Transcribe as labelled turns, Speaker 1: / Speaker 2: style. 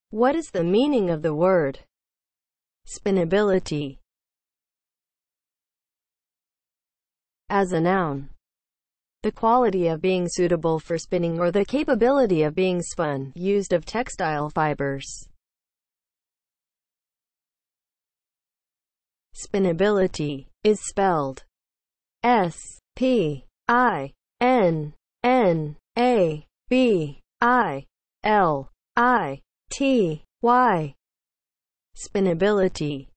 Speaker 1: What is the meaning of the word spinnability as a noun? The quality of being suitable for spinning or the capability of being spun, used of textile fibers. Spinnability is spelled S-P-I-N-N-A-B-I-L-I-T-Y. Spinnability